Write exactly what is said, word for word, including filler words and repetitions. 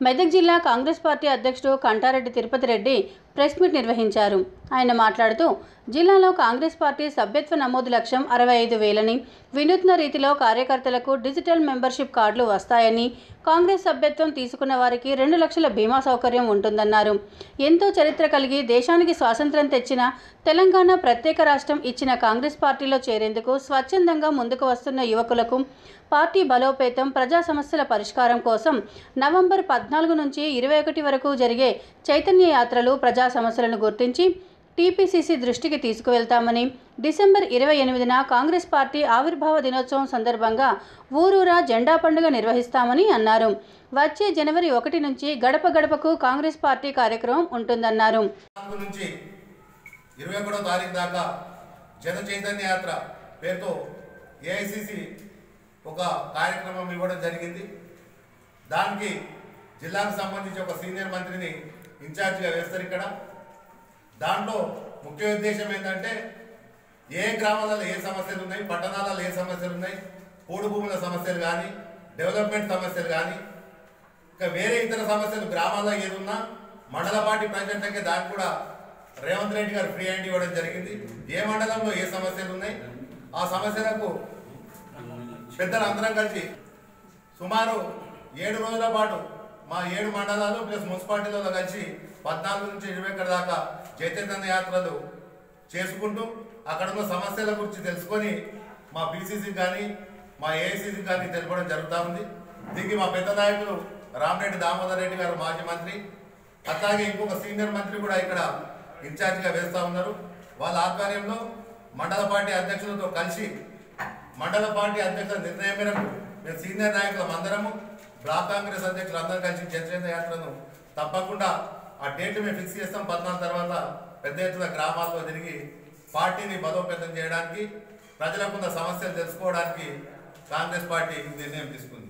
మెదక్ జిల్లా కాంగ్రెస్ పార్టీ అధ్యక్షుడు Kantareddy Tirupati Reddy press meet నిర్వహించారు. ఆయన మాట్లాడుతూ జిల్లాలో కాంగ్రెస్ పార్టీ సభ్యత్వ నమోదు లక్ష్యం అరవై ఐదు వేలని, వినూత్న రీతిలో కార్యకర్తలకు డిజిటల్ మెంబర్షిప్ కార్డులు వస్తాయని, కాంగ్రెస్ సభ్యత్వం తీసుకున్న వారికి రెండు లక్షల బీమా సౌకర్యం ఉంటుందన్నారు. ఎంతో చరిత్ర కలిగి దేశానికి స్వాతంత్ర్యం తెచ్చిన తెలంగాణ ప్రత్యేక రాష్ట్రం ఇచ్చిన కాంగ్రెస్ పార్టీలో చేరేందుకు స్వచ్ఛందంగా ముందుకు వస్తున్న యువకులకు పార్టీ బలోపేతం, ప్రజా సమస్యల పరిష్కారం కోసం నవంబర్ పద్నాలుగు నుంచి ఇరవై ఒకటి వరకు జరిగే చైతన్య యాత్రలు ప్రజా సమస్యలను గుర్తించి టీపీసీసీ దృష్టికి తీసుకువెళ్తామని, డిసెంబర్ ఇరవై ఎనిమిదిన కాంగ్రెస్ పార్టీ ఆవిర్భావ దినోత్సవం సందర్భంగా ఊరూరా జెండా పండుగ నిర్వహిస్తామని అన్నారు. వచ్చే జనవరి ఒకటి నుంచి గడప గడపకు కాంగ్రెస్ పార్టీ కార్యక్రమం ఉంటుందన్నారు. ఇరవై ఒకటో తారీఖు దాకా జన చైతన్య యాత్ర పేరుతో ఏఐసిసి ఒక కార్యక్రమం ఇవ్వడం జరిగింది. దానికి జిల్లాకు సంబంధించి ఒక సీనియర్ మంత్రిని ఇన్ఛార్జిగా వేస్తారు. ఇక్కడ దాంట్లో ముఖ్య ఉద్దేశం ఏంటంటే ఏ గ్రామాలలో ఏ సమస్యలు ఉన్నాయి, పట్టణాలలో ఏ సమస్యలు ఉన్నాయి, పోడు భూముల సమస్యలు కానీ, డెవలప్మెంట్ సమస్యలు కానీ, ఇంకా వేరే ఇతర సమస్యలు గ్రామాల్లో ఏదున్నా మండల పార్టీ ప్రెసిడెంట్లకే దానికి కూడా రేవంత్ రెడ్డి గారు ఫ్రీ హ్యాండ్ ఇవ్వడం జరిగింది. ఏ మండలంలో ఏ సమస్యలు ఉన్నాయి ఆ సమస్యలకు పెద్దలు అందరం కలిసి సుమారు ఏడు రోజుల పాటు మా ఏడు మండలాలు ప్లస్ మున్సిపాలిటీలలో కలిసి పద్నాలుగు నుంచి ఇరవై ఒకటి దాకా చైతన్య యాత్రలు చేసుకుంటూ అక్కడ ఉన్న సమస్యల గురించి తెలుసుకొని మా పీసీసీకి కానీ మా ఏఐసీసీకి కానీ తెలపడం జరుగుతూ ఉంది. దీనికి మా పెద్ద నాయకులు రామరెడ్డి దామోదర్ రెడ్డి గారు మాజీ మంత్రి, అట్లాగే ఇంకొక సీనియర్ మంత్రి కూడా ఇక్కడ ఇన్ఛార్జిగా వేస్తూ ఉన్నారు. వాళ్ళ ఆధ్వర్యంలో మండల పార్టీ అధ్యక్షులతో కలిసి మండల పార్టీ అధ్యక్షుల నిర్ణయం మేరకు మేము సీనియర్ నాయకులం అందరము బ్లాక్ కాంగ్రెస్ అధ్యక్షులు అందరూ కలిసి చైతన్య యాత్రను తప్పకుండా ఆ డేట్లు మేము ఫిక్స్ చేస్తాం. పద్నాలుగు తర్వాత పెద్ద ఎత్తున గ్రామాల్లో తిరిగి పార్టీని బలోపేతం చేయడానికి, ప్రజలకున్న సమస్యలు తెలుసుకోవడానికి కాంగ్రెస్ పార్టీ నిర్ణయం తీసుకుంది.